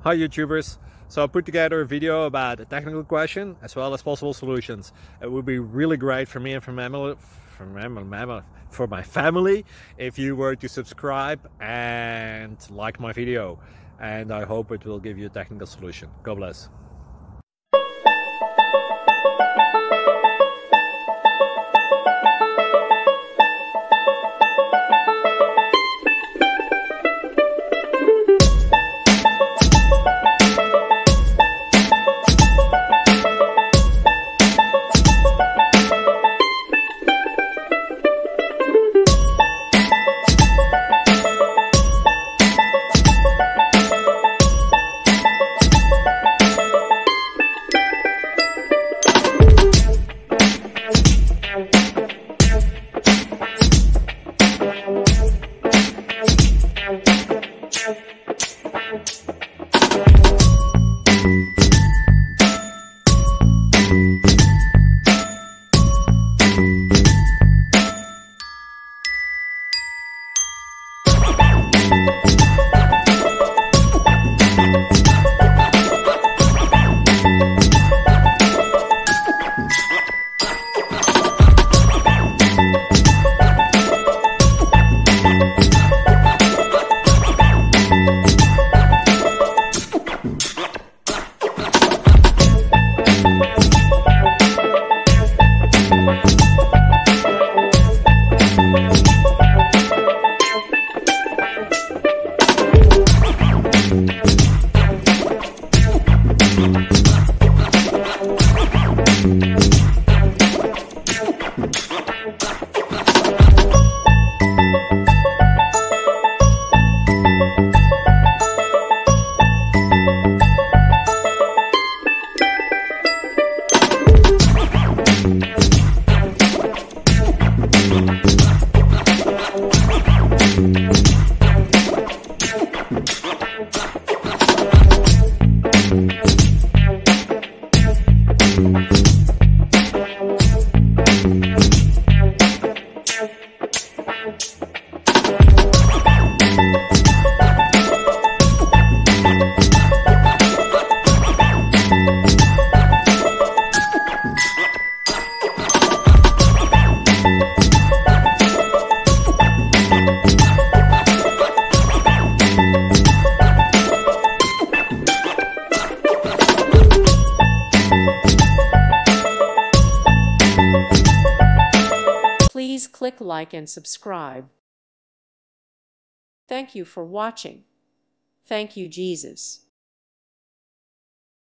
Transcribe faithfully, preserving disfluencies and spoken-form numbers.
Hi YouTubers! So I put together a video about a technical question as well as possible solutions. It would be really great for me and for my, for my, for my family if you were to subscribe and like my video. And I hope it will give you a technical solution. God bless. Please click like and subscribe. Thank you for watching. Thank you, Jesus.